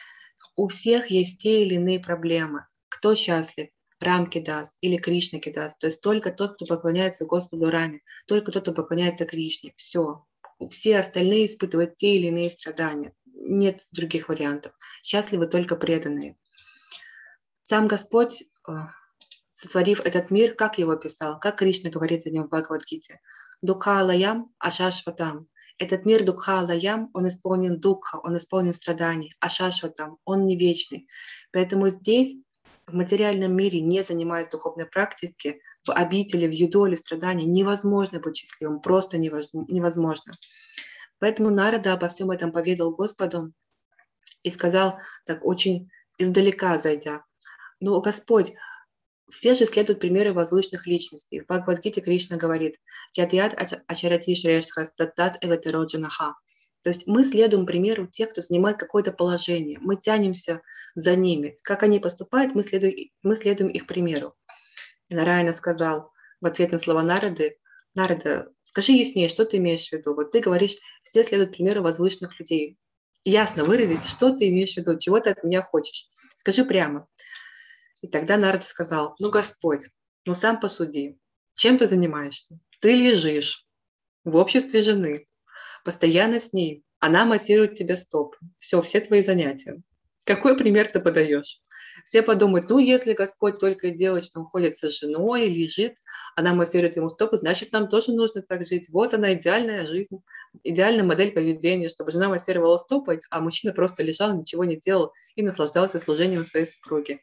У всех есть те или иные проблемы. Кто счастлив? Рамки даст или Кришнаки даст. То есть только тот, кто поклоняется Господу Раме, только тот, кто поклоняется Кришне. Все. Все остальные испытывают те или иные страдания. Нет других вариантов. Счастливы только преданные. Сам Господь, сотворив этот мир, как его описал, как Кришна говорит о нем в Бхагавад-гите: «Дукха алаям ашашватам». Этот мир Дукха алаям, он исполнен дукха, он исполнен страданий, ашашватам, он не вечный. Поэтому здесь, в материальном мире, не занимаясь духовной практикой, в обители, в юдоле страданий, невозможно быть счастливым, просто невозможно. Поэтому Нарада обо всем этом поведал Господу и сказал, так очень издалека зайдя: «Ну, Господь, все же следуют примеры возвышенных личностей». В Бхагавад-гите Кришна говорит: «Ят-ят ачарати шрешхас тат-тат эватероджанаха». То есть мы следуем примеру тех, кто занимает какое-то положение. Мы тянемся за ними. Как они поступают, мы следуем, мы следуем их примеру. И Нараяна сказал в ответ на слова Нарады: «Нарада, скажи яснее, что ты имеешь в виду? Вот ты говоришь, все следуют примеру возвышенных людей. Ясно выразить, что ты имеешь в виду, чего ты от меня хочешь. Скажи прямо». И тогда Нарада сказал: «Ну, Господь, ну сам посуди, чем ты занимаешься? Ты лежишь в обществе жены, постоянно с ней, она массирует тебе стопы. Все, все твои занятия. Какой пример ты подаешь?» Все подумают: ну, если Господь только делает, что он ходит со женой, лежит, она массирует ему стопы, значит, нам тоже нужно так жить. Вот она, идеальная жизнь, идеальная модель поведения, чтобы жена массировала стопы, а мужчина просто лежал, ничего не делал и наслаждался служением своей супруги.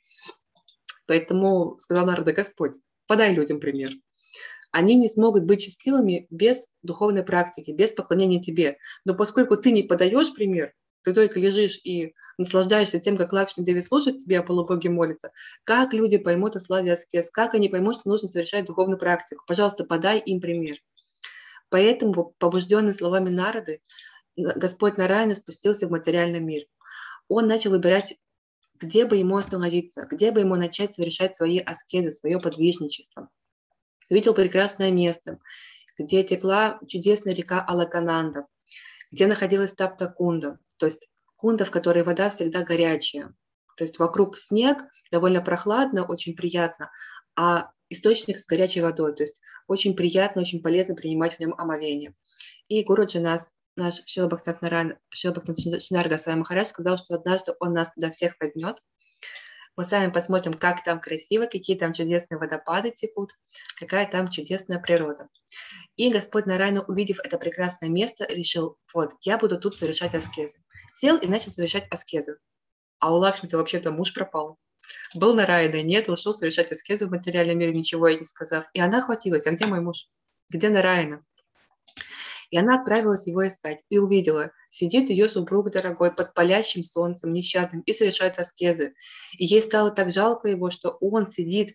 Поэтому сказал Нарада: «Господь, подай людям пример. Они не смогут быть счастливыми без духовной практики, без поклонения Тебе. Но поскольку ты не подаешь пример, ты только лежишь и наслаждаешься тем, как Лакшми Деви служит тебе, а полубоги молятся, как люди поймут о славе аскез, как они поймут, что нужно совершать духовную практику? Пожалуйста, подай им пример». Поэтому, побужденный словами Нарады, Господь Нараяна спустился в материальный мир. Он начал выбирать, где бы ему остановиться, где бы ему начать совершать свои аскезы, свое подвижничество. Увидел прекрасное место, где текла чудесная река Алакананда, где находилась Таптакунда, то есть кунда, в которой вода всегда горячая. То есть вокруг снег, довольно прохладно, очень приятно, а источник с горячей водой, то есть очень приятно, очень полезно принимать в нем омовение. И Гуруджи нас, наш Шрила Бхактинатхаран Шинар Госвами Махарадж сказал, что однажды он нас туда всех возьмет. Мы сами посмотрим, как там красиво, какие там чудесные водопады текут, какая там чудесная природа. И Господь Нараяна, увидев это прекрасное место, решил: вот, я буду тут совершать аскезы. Сел и начал совершать аскезы. А у Лакшми-то вообще-то муж пропал. Был Нараяна, нет, ушел совершать аскезы в материальном мире, ничего ей не сказав. И она хватилась: а где мой муж? Где Нараяна? И она отправилась его искать и увидела, сидит ее супруг дорогой под палящим солнцем, несчастным, и совершает аскезы. И ей стало так жалко его, что он сидит,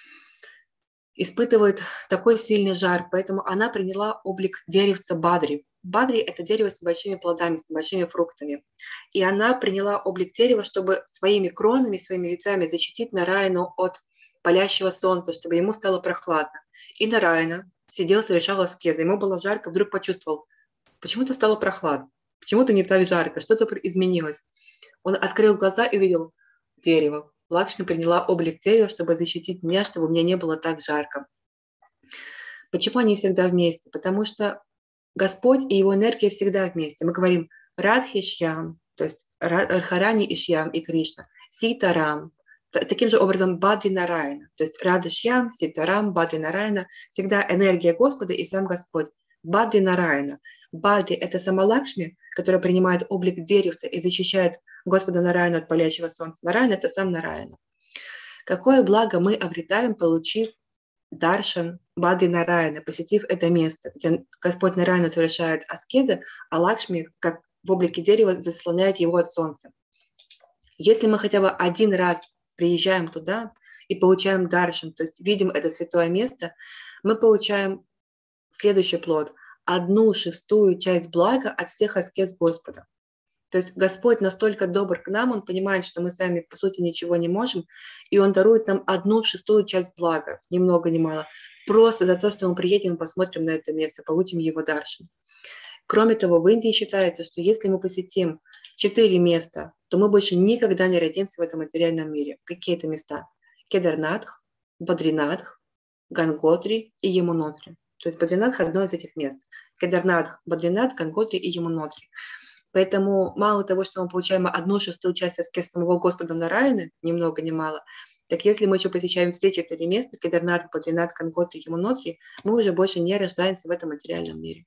испытывает такой сильный жар, поэтому она приняла облик деревца Бадри. Бадри – это дерево с небольшими плодами, с небольшими фруктами. И она приняла облик дерева, чтобы своими кронами, своими ветвями защитить Нараяну от палящего солнца, чтобы ему стало прохладно. И Нараяна сидел, совершал аскезы. Ему было жарко, вдруг почувствовал: почему-то стало прохладно, почему-то не так жарко, что-то изменилось. Он открыл глаза и увидел дерево. Лакшми приняла облик дерева, чтобы защитить меня, чтобы мне не было так жарко. Почему они всегда вместе? Потому что Господь и Его энергия всегда вместе. Мы говорим Радхи Шьям, то есть Радхарани и Шьям и Кришна, Сита Рам, таким же образом Бадри Нараяна, то есть Радышьям, Ситарам, Бадри Нараяна, всегда энергия Господа и сам Господь. Бадри Нараяна. Бадри – это сама Лакшми, которая принимает облик деревца и защищает Господа Нараяна от палящего солнца. Нараяна – это сам Нараяна. Какое благо мы обретаем, получив даршан Бадри Нараяна, посетив это место, где Господь Нараяна совершает аскезы, а Лакшми, как в облике дерева, заслоняет его от солнца. Если мы хотя бы один раз приезжаем туда и получаем даршан, то есть видим это святое место, мы получаем следующий плод – одну шестую часть блага от всех аскез Господа. То есть Господь настолько добр к нам, Он понимает, что мы сами, по сути, ничего не можем, и Он дарует нам одну шестую часть блага, ни много ни мало, просто за то, что мы приедем и посмотрим на это место, получим его даршан. Кроме того, в Индии считается, что если мы посетим четыре места, то мы больше никогда не родимся в этом материальном мире. Какие это места? Кедарнатх, Бадринатх, Ганготри и Ямунотри. То есть Бадринатх – одно из этих мест. Кедарнатх, Бадринатх, Ганготри и Ямунотри. Поэтому мало того, что мы получаем одну шестую часть аскез самого Господа Нараяны, ни много ни мало, так если мы еще посещаем все четыре места, Кедарнатх, Бадринатх, Ганготри и Ямунотри, мы уже больше не рождаемся в этом материальном мире.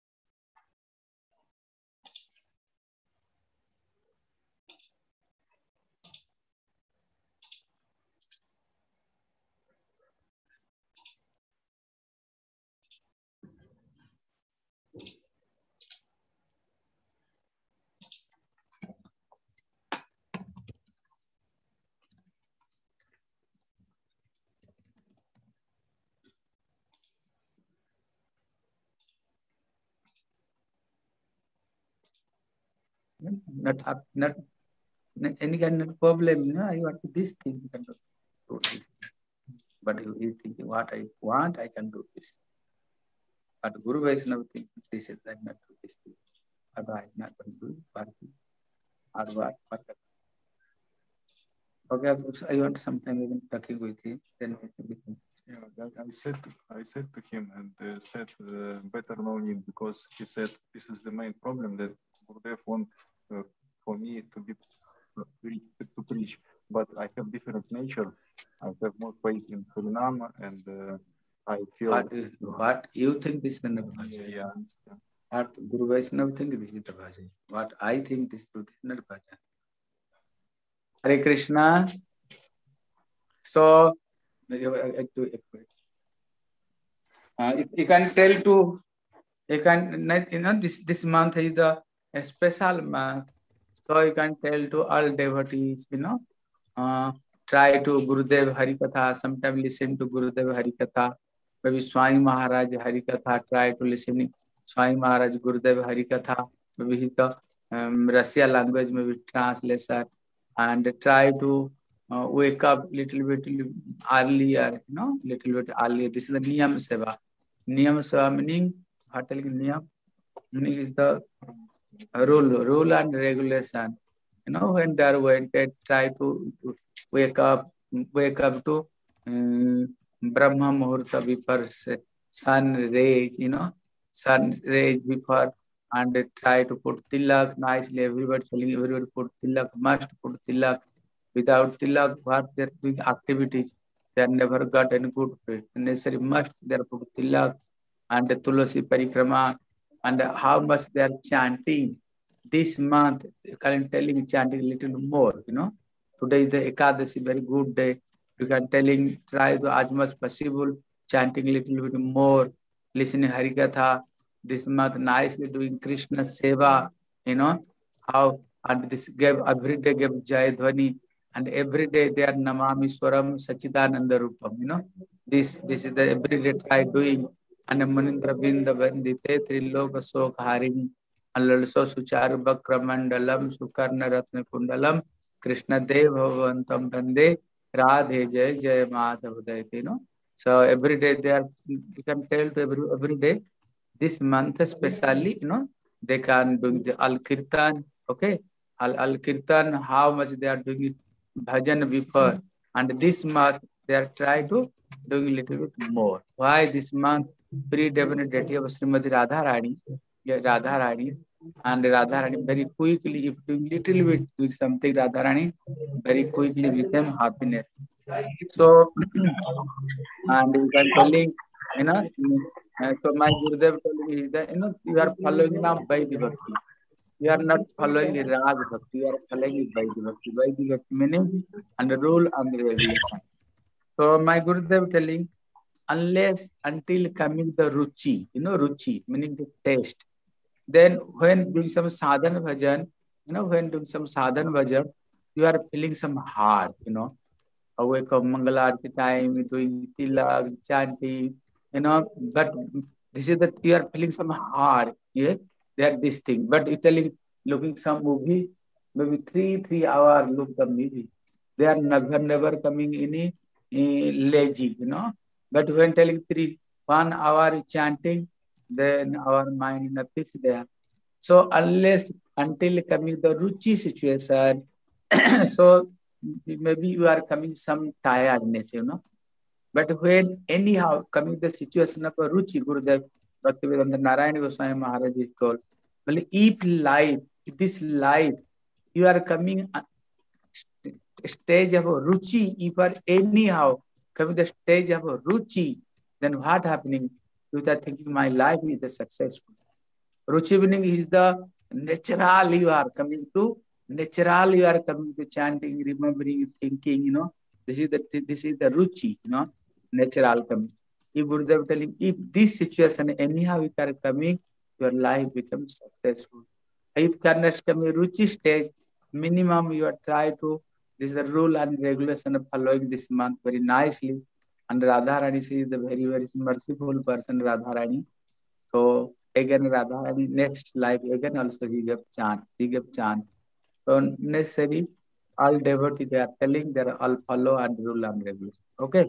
Not up, not, not any kind of problem. No, I want to this thing, you can do this. But you, you think what I want, I can do this. But Guru Vaishnava thinks this is that not do this thing. Or I not going to do it. Or what? What? Okay, I want some time even talking with him. Then we can. Yeah, I said I said to him and uh, said uh, better no need, because he said this is the main problem that Gurudev want uh, for me to be uh, to preach, but I have different nature. I have more faith in Harinama, and uh, I feel. What is what you think this is the Bhajan? Yeah, yeah, I understand. What Guru Vaishnava think this is the Bhajan? What I think this is not Bhajan. Hare Krishna. So, uh, if you can tell to, you can, you know, this, this month is the a special month. So you can tell to all devotees, you know, uh, try to Gurudev Harikatha, sometimes listen to Gurudev Harikatha, maybe Swami Maharaj Harikatha, try to listen Swami Maharaj Gurudev Harikatha, maybe the um, Russia language, maybe translation, and try to uh, wake up little bit earlier, you know, little bit earlier. This is the Niyam Seva. Niyam Seva meaning, what telling Niyam? Meaning is the rule, rule and regulation. You know, when they are wanted, try to, to wake up, wake up to um, Brahma Muhurta before sun rays, you know, sun rays before, and try to put tilak nicely. Everybody telling everybody put tilak, must put tilak. Without tilak, what they're doing activities, they have never got any good fit. Necessary must they put tilak and the Tulasi Parikrama, and how much they are chanting. This month, you can telling chanting a little more, you know. Today is the Ekadashi, very good day. You can telling, try to as much possible, chanting a little bit more, listening Harikatha. This month, nicely doing Krishna Seva, you know, how, and this gave, every day gave Jai Dhwani, and every day they are Namami Swaram Sachidananda Rupam, you know. This, this is the every day try doing, and Munindra Binda Vandite, Triloka Sok Harim, Alalso Sucharu Bakramandalam, Sukarna Ratna Kundalam, Krishna Dev Bhavantam Bande, Radhe Jai Jai Madhavadayate, you know. So every day they are, you can tell to every, every day, this month especially, you know, they can do the Al Kirtan, okay? Al Al Kirtan, how much they are doing it, bhajan before, and this month they are trying to doing a little bit more. Why this month? Pre-definite deity of Srimati Radha Rani, Radha Rani, and Radharani very quickly, if doing little bit doing something, Radharani very quickly became happiness. So, and you can telling, you know, uh, so my Gurudev telling is that, you know, you are following now Vaidhi Bhakti. You are not following the Raj Bhakti, you are following the Vaidhi Bhakti. Vaidhi Bhakti meaning and the rule and the regulation. So my Gurudev telling, unless until coming the Ruchi, you know, Ruchi meaning the taste. Then when doing some sadhana bhajan, you know, when doing some sadhana bhajan, you are feeling some hard, you know, awake of Mangalarti time, doing tilak, chanting, you know, but this is that you are feeling some hard, yeah, that this thing. But you telling, looking some movie, maybe three, three hour look the movie. They are never, never coming any uh, lazy, you know. But when telling three, one hour chanting, then our mind in a pitch there. So unless until coming the ruchi situation, so maybe you are coming some tiredness, you know. But when anyhow coming the situation of a ruchi, Gurudev Bhaktivedanta Narayana Goswami Maharaj is told, well, if life, this life, you are coming a stage of a ruchi, if are anyhow coming the stage of a ruchi, then what happening? You are thinking my life is a successful. Ruchi meaning is the natural you are coming to, natural you are coming to chanting, remembering, thinking, you know. This is the this is the ruchi, you know, natural coming. If Gurudev telling, if this situation anyhow you are coming, your life becomes successful. If cannot come a ruchi stage, minimum you are try to, this is the rule and regulation of following this month very nicely. And Radharani is the very, very merciful person, Radharani. So again, Radharani, next life, again also he gave chant, he gave chant. So necessary, all devotees, they are telling, they are all follow and rule and regulation. Okay?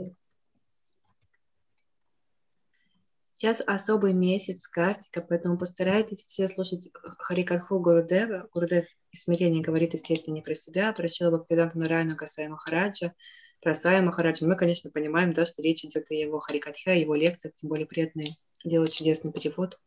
Сейчас особый месяц Картика, поэтому постарайтесь все слушать Харикатху Гурудева. Гурудев из смирения говорит, естественно, не про себя, про Шрила Бхактивиданта Нараяна Госвами Махараджа, про Сая Махараджа. Мы, конечно, понимаем, да, что речь идет о его Харикатхе, о его лекциях, тем более преданные делают чудесный перевод.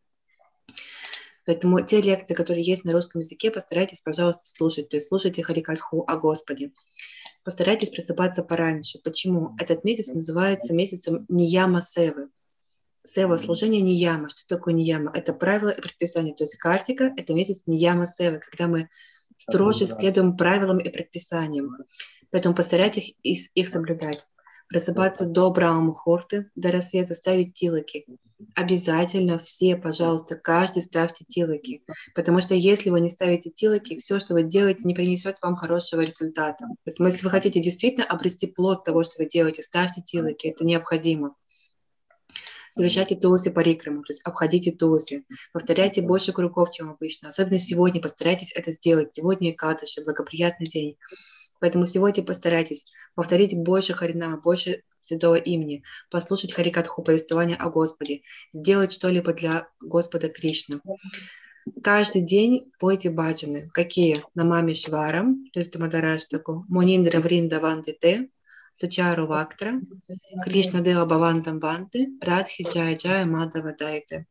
Поэтому те лекции, которые есть на русском языке, постарайтесь, пожалуйста, слушать. То есть слушайте Харикатху о Господе. Постарайтесь просыпаться пораньше. Почему? Этот месяц называется месяцем Нияма Севы. Сева, служение Нияма. Что такое Нияма? Это правила и предписания. То есть Картика – это месяц Нияма Севы, когда мы строже следуем правилам и предписаниям. Поэтому постарайтесь их соблюдать. Просыпаться до Брахма-мухурты, до рассвета, ставить тилаки. Обязательно все, пожалуйста, каждый ставьте тилаки. Потому что если вы не ставите тилаки, все, что вы делаете, не принесет вам хорошего результата. Поэтому если вы хотите действительно обрести плод того, что вы делаете, ставьте тилаки, это необходимо. Совершайте туси парикраму, то есть обходите туси. Повторяйте больше кругов, чем обычно. Особенно сегодня постарайтесь это сделать. Сегодня Экадаши, благоприятный день. Поэтому сегодня постарайтесь повторить больше Харинама, больше Святого имени, послушать Харикатху, повествование о Господе, сделать что-либо для Господа Кришны. Каждый день пойте баджаны. Какие? Намами Шварам, то есть Дамадараштаку, Муниндра Вриндавантите, Сучару Вактра, Кришна Дева Бавантам Банты, Радхи Джая Джая Мадава Дайте.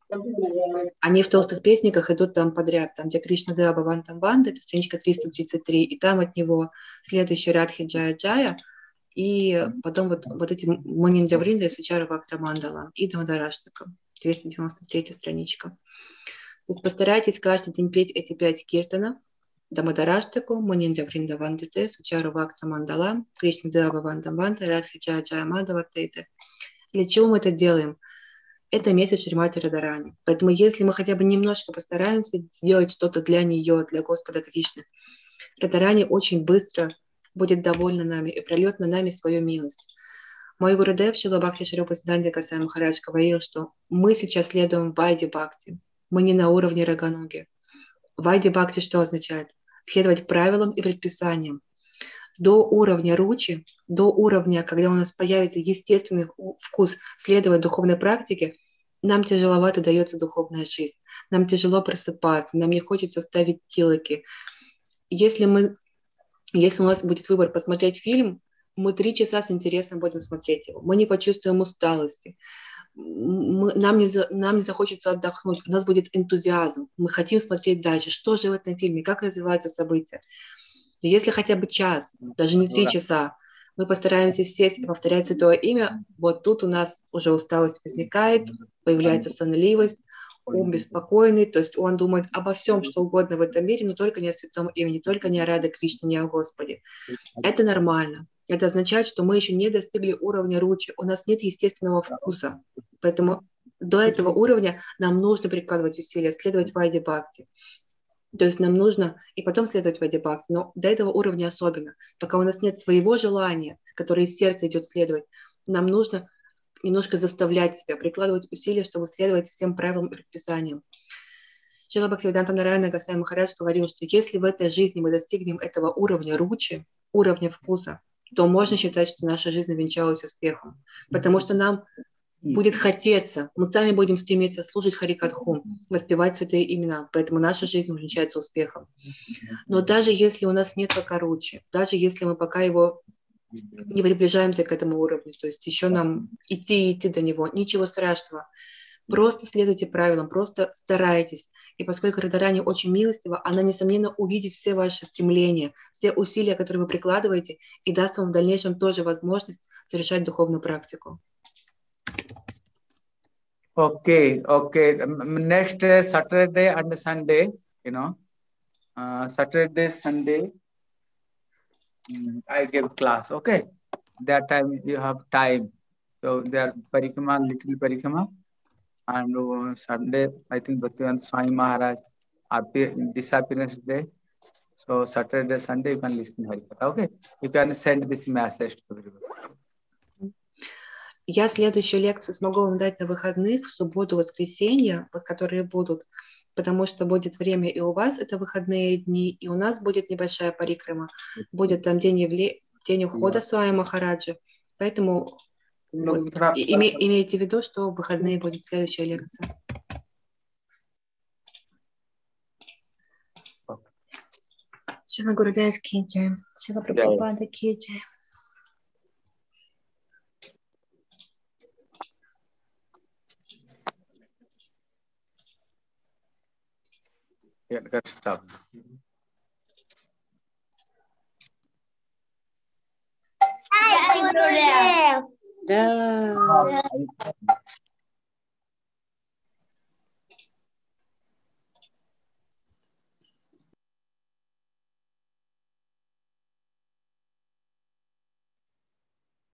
Они в толстых песниках идут там подряд, там, где Кришна Дева Бавантам Банты, это страничка триста тридцать три, и там от него следующий Радхи Джая Джая, и потом вот, вот эти Муниндра Вринда и Сучару Вактра Мандала, и Дамадараштака, двести девяносто третья страничка. То есть постарайтесь каждый день петь эти пять киртанов, Дамадараштаку, Муниндра Вриндавандите, Сучару Вактра Мандала, Кришна Дева Бавантам Банты, Радхи Джая Джая Мадава Тейте. Для чего мы это делаем? Это месяц Шримати Радарани. Поэтому если мы хотя бы немножко постараемся сделать что-то для нее, для Господа Кришны, Радарани очень быстро будет довольна нами и прольет на нами свою милость. Мой Гурудев Шрила Бхакти Сварупа Сиддханта Госвами Махарадж говорил, что мы сейчас следуем Вайди Бхакти. Мы не на уровне Рагануги. Вайди Бхакти что означает? Следовать правилам и предписаниям. До уровня ручи, до уровня, когда у нас появится естественный вкус следовать духовной практике, нам тяжеловато дается духовная жизнь. Нам тяжело просыпаться, нам не хочется ставить тилаки. Если, мы, если у нас будет выбор посмотреть фильм, мы три часа с интересом будем смотреть его. Мы не почувствуем усталости. мы, нам, не за, нам не захочется отдохнуть, у нас будет энтузиазм, мы хотим смотреть дальше, что же в этом фильме, как развиваются события. И если хотя бы час, даже не три часа, мы постараемся сесть и повторять святое имя, вот тут у нас уже усталость возникает, появляется сонливость, ум беспокойный, то есть он думает обо всем, что угодно в этом мире, но только не о святом имени, только не о Раде Кришне, не о Господе. Это нормально. Это означает, что мы еще не достигли уровня ручи, у нас нет естественного вкуса. Поэтому до этого уровня нам нужно прикладывать усилия, следовать Вайди Бхакти. То есть нам нужно и потом следовать Вайди Бхакти, но до этого уровня особенно. Пока у нас нет своего желания, которое из сердца идет следовать, нам нужно немножко заставлять себя, прикладывать усилия, чтобы следовать всем правилам и предписаниям. Шрила Бхактивиданта Нараяна Госвами Махарадж говорил, что если в этой жизни мы достигнем этого уровня ручи, уровня вкуса, то можно считать, что наша жизнь увенчалась успехом. Потому что нам будет хотеться, мы сами будем стремиться служить Харикатху, воспевать святые имена, поэтому наша жизнь увенчается успехом. Но даже если у нас нет пока ручи, даже если мы пока его не приближаемся к этому уровню, то есть еще нам идти и идти до него, ничего страшного. Просто следуйте правилам, просто старайтесь. И поскольку Радарани очень милостива, она, несомненно, увидит все ваши стремления, все усилия, которые вы прикладываете, и даст вам в дальнейшем тоже возможность совершать духовную практику. Okay, okay. Next uh, Saturday and Sunday, you know, uh, Saturday, Sunday, um, I give class. Okay, that time you have time. So there parikrama, little parikrama, and uh, Sunday I think Bhaktivedanta Swami Maharaj appear, disappearance day. So Saturday, Sunday you can listen Harikatha. Okay, you can send this message to everybody. Я следующую лекцию смогу вам дать на выходных, в субботу, воскресенье, которые будут, потому что будет время и у вас, это выходные дни, и у нас будет небольшая парикрама, будет там день, явле... день ухода с вами Махараджи, поэтому вот, име... имейте в виду, что в выходные будет следующая лекция. Шрила Гурудев ки джай, Шрила Прабхупада ки джай. Yeah, got stop. Hi, Gurudev. Да.